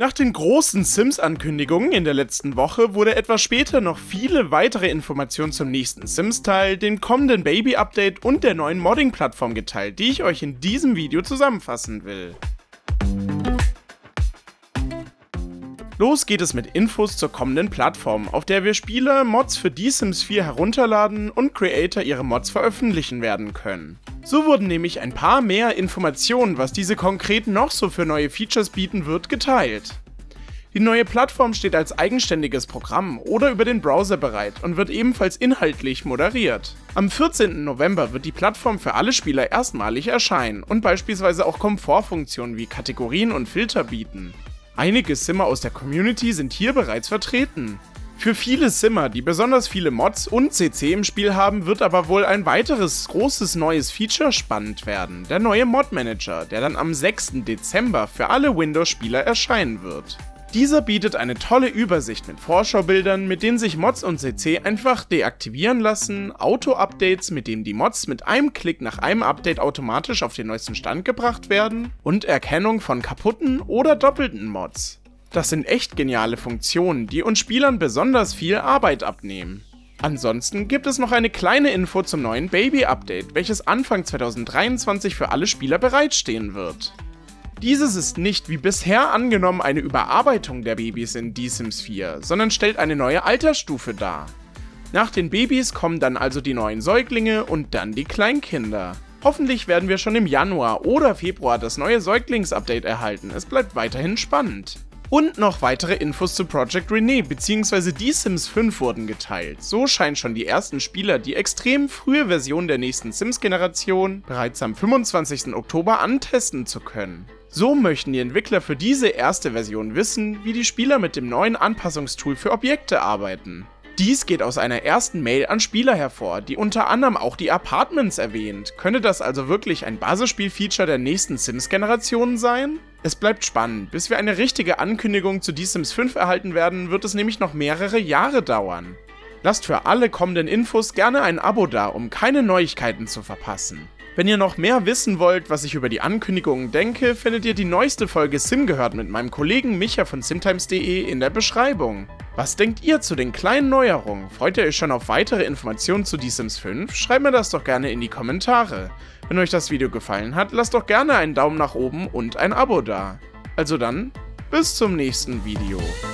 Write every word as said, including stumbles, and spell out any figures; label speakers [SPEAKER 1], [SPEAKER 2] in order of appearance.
[SPEAKER 1] Nach den großen Sims-Ankündigungen in der letzten Woche wurde etwas später noch viele weitere Informationen zum nächsten Sims-Teil, dem kommenden Baby-Update und der neuen Modding-Plattform geteilt, die ich euch in diesem Video zusammenfassen will. Los geht es mit Infos zur kommenden Plattform, auf der wir Spieler Mods für The Sims vier herunterladen und Creator ihre Mods veröffentlichen werden können. So wurden nämlich ein paar mehr Informationen, was diese konkret noch so für neue Features bieten wird, geteilt. Die neue Plattform steht als eigenständiges Programm oder über den Browser bereit und wird ebenfalls inhaltlich moderiert. Am vierzehnten November wird die Plattform für alle Spieler erstmalig erscheinen und beispielsweise auch Komfortfunktionen wie Kategorien und Filter bieten. Einige Simmer aus der Community sind hier bereits vertreten. Für viele Simmer, die besonders viele Mods und C C im Spiel haben, wird aber wohl ein weiteres großes neues Feature spannend werden, der neue Mod Manager, der dann am sechsten Dezember für alle Windows-Spieler erscheinen wird. Dieser bietet eine tolle Übersicht mit Vorschaubildern, mit denen sich Mods und C C einfach deaktivieren lassen, Auto-Updates, mit denen die Mods mit einem Klick nach einem Update automatisch auf den neuesten Stand gebracht werden und Erkennung von kaputten oder doppelten Mods. Das sind echt geniale Funktionen, die uns Spielern besonders viel Arbeit abnehmen. Ansonsten gibt es noch eine kleine Info zum neuen Baby-Update, welches Anfang zweitausenddreiundzwanzig für alle Spieler bereitstehen wird. Dieses ist nicht wie bisher angenommen eine Überarbeitung der Babys in The Sims vier, sondern stellt eine neue Altersstufe dar. Nach den Babys kommen dann also die neuen Säuglinge und dann die Kleinkinder. Hoffentlich werden wir schon im Januar oder Februar das neue Säuglings-Update erhalten, es bleibt weiterhin spannend. Und noch weitere Infos zu Project Renee bzw. The Sims fünf wurden geteilt. So scheinen schon die ersten Spieler die extrem frühe Version der nächsten Sims-Generation bereits am fünfundzwanzigsten Oktober antesten zu können. So möchten die Entwickler für diese erste Version wissen, wie die Spieler mit dem neuen Anpassungstool für Objekte arbeiten. Dies geht aus einer ersten Mail an Spieler hervor, die unter anderem auch die Apartments erwähnt. Könnte das also wirklich ein Basisspiel-Feature der nächsten Sims-Generation sein? Es bleibt spannend, bis wir eine richtige Ankündigung zu The Sims fünf erhalten werden, wird es nämlich noch mehrere Jahre dauern. Lasst für alle kommenden Infos gerne ein Abo da, um keine Neuigkeiten zu verpassen. Wenn ihr noch mehr wissen wollt, was ich über die Ankündigungen denke, findet ihr die neueste Folge Sim gehört mit meinem Kollegen Micha von simtimes punkt de in der Beschreibung. Was denkt ihr zu den kleinen Neuerungen? Freut ihr euch schon auf weitere Informationen zu The Sims fünf? Schreibt mir das doch gerne in die Kommentare. Wenn euch das Video gefallen hat, lasst doch gerne einen Daumen nach oben und ein Abo da. Also dann, bis zum nächsten Video.